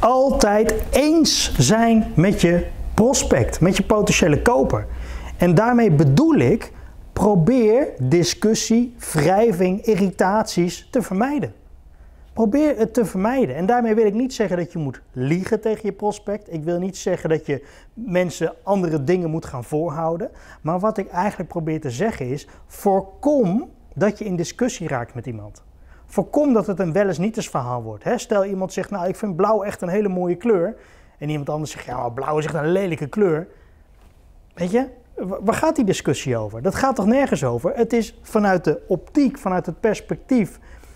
altijd eens zijn met je prospect, met je potentiële koper. En daarmee bedoel ik, probeer discussie, wrijving, irritaties te vermijden. Probeer het te vermijden. En daarmee wil ik niet zeggen dat je moet liegen tegen je prospect. Ik wil niet zeggen dat je mensen andere dingen moet gaan voorhouden. Maar wat ik eigenlijk probeer te zeggen is, voorkom dat je in discussie raakt met iemand. Voorkom dat het een wel eens niet eens verhaal wordt. Stel iemand zegt, nou ik vind blauw echt een hele mooie kleur. En iemand anders zegt, ja maar blauw is echt een lelijke kleur. Weet je, waar gaat die discussie over? Dat gaat toch nergens over? Het is vanuit de optiek, vanuit het perspectief,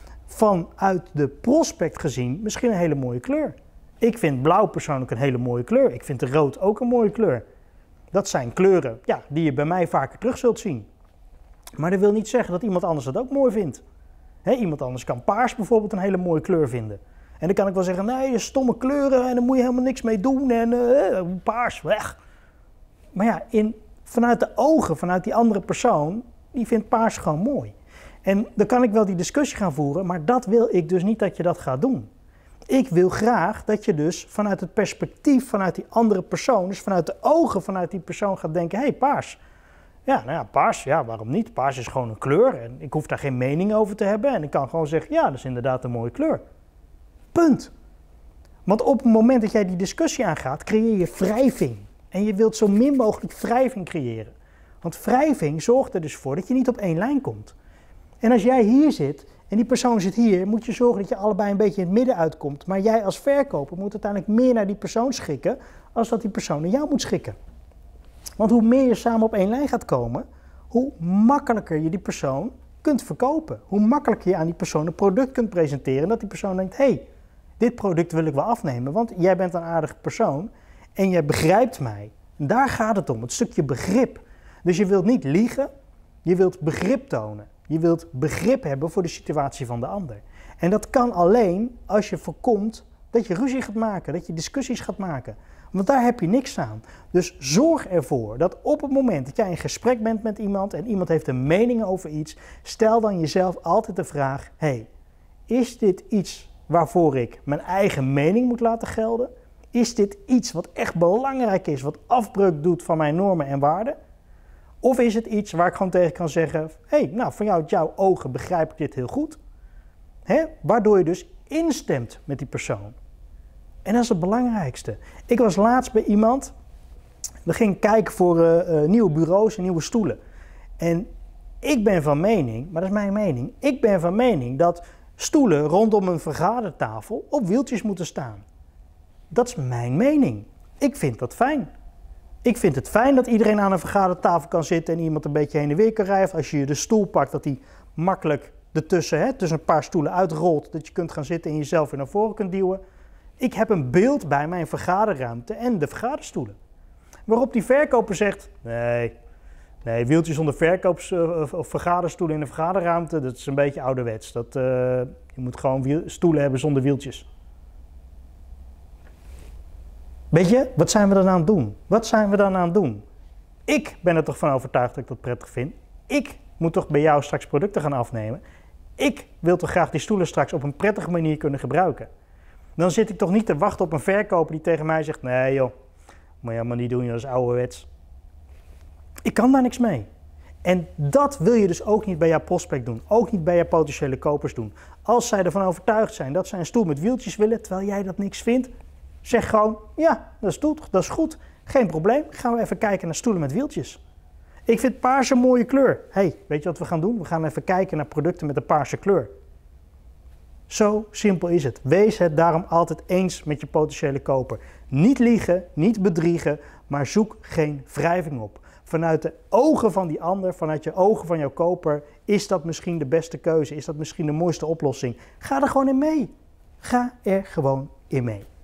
vanuit de prospect gezien misschien een hele mooie kleur. Ik vind blauw persoonlijk een hele mooie kleur. Ik vind rood ook een mooie kleur. Dat zijn kleuren ja, die je bij mij vaker terug zult zien. Maar dat wil niet zeggen dat iemand anders dat ook mooi vindt. Iemand anders kan paars bijvoorbeeld een hele mooie kleur vinden. En dan kan ik wel zeggen, nee, stomme kleuren en daar moet je helemaal niks mee doen en paars, weg. Maar ja, vanuit de ogen, vanuit die andere persoon, die vindt paars gewoon mooi. En dan kan ik wel die discussie gaan voeren, maar dat wil ik dus niet dat je dat gaat doen. Ik wil graag dat je dus vanuit het perspectief, vanuit die andere persoon, dus vanuit de ogen vanuit die persoon gaat denken, hé, paars. Ja, nou ja, paars, ja, waarom niet? Paars is gewoon een kleur en ik hoef daar geen mening over te hebben. En ik kan gewoon zeggen, ja, dat is inderdaad een mooie kleur. Punt. Want op het moment dat jij die discussie aangaat, creëer je wrijving. En je wilt zo min mogelijk wrijving creëren. Want wrijving zorgt er dus voor dat je niet op één lijn komt. En als jij hier zit en die persoon zit hier, moet je zorgen dat je allebei een beetje in het midden uitkomt. Maar jij als verkoper moet uiteindelijk meer naar die persoon schikken, als dat die persoon naar jou moet schikken. Want hoe meer je samen op één lijn gaat komen, hoe makkelijker je die persoon kunt verkopen. Hoe makkelijker je aan die persoon een product kunt presenteren. En dat die persoon denkt, hé, dit product wil ik wel afnemen, want jij bent een aardige persoon en jij begrijpt mij. En daar gaat het om, het stukje begrip. Dus je wilt niet liegen, je wilt begrip tonen. Je wilt begrip hebben voor de situatie van de ander. En dat kan alleen als je voorkomt dat je ruzie gaat maken, dat je discussies gaat maken. Want daar heb je niks aan. Dus zorg ervoor dat op het moment dat jij in gesprek bent met iemand en iemand heeft een mening over iets, stel dan jezelf altijd de vraag, hé, is dit iets waarvoor ik mijn eigen mening moet laten gelden? Is dit iets wat echt belangrijk is, wat afbreuk doet van mijn normen en waarden? Of is het iets waar ik gewoon tegen kan zeggen, hé, nou vanuit jouw ogen begrijp ik dit heel goed. Waardoor je dus instemt met die persoon. En dat is het belangrijkste. Ik was laatst bij iemand, we gingen kijken voor nieuwe bureaus en nieuwe stoelen. En ik ben van mening, maar dat is mijn mening, ik ben van mening dat stoelen rondom een vergadertafel op wieltjes moeten staan. Dat is mijn mening. Ik vind dat fijn. Ik vind het fijn dat iedereen aan een vergadertafel kan zitten en iemand een beetje heen en weer kan rijden. Als je de stoel pakt, dat die makkelijk ertussen, tussen een paar stoelen uitrolt, dat je kunt gaan zitten en jezelf weer naar voren kunt duwen. Ik heb een beeld bij mijn vergaderruimte en de vergaderstoelen. Waarop die verkoper zegt, nee, wieltjes onder of vergaderstoelen in de vergaderruimte, dat is een beetje ouderwets. Je moet gewoon stoelen hebben zonder wieltjes. Weet je, wat zijn we dan aan het doen? Wat zijn we dan aan het doen? Ik ben er toch van overtuigd dat ik dat prettig vind. Ik moet toch bij jou straks producten gaan afnemen. Ik wil toch graag die stoelen straks op een prettige manier kunnen gebruiken. Dan zit ik toch niet te wachten op een verkoper die tegen mij zegt, nee joh, moet je helemaal niet doen, dat is ouderwets. Ik kan daar niks mee. En dat wil je dus ook niet bij jouw prospect doen. Ook niet bij jouw potentiële kopers doen. Als zij ervan overtuigd zijn dat zij een stoel met wieltjes willen, terwijl jij dat niks vindt, zeg gewoon, ja, dat is goed. Geen probleem, gaan we even kijken naar stoelen met wieltjes. Ik vind paars een mooie kleur. Hey, weet je wat we gaan doen? We gaan even kijken naar producten met een paarse kleur. Zo simpel is het. Wees het daarom altijd eens met je potentiële koper. Niet liegen, niet bedriegen, maar zoek geen wrijving op. Vanuit de ogen van die ander, vanuit je ogen van jouw koper, is dat misschien de beste keuze? Is dat misschien de mooiste oplossing? Ga er gewoon in mee. Ga er gewoon in mee.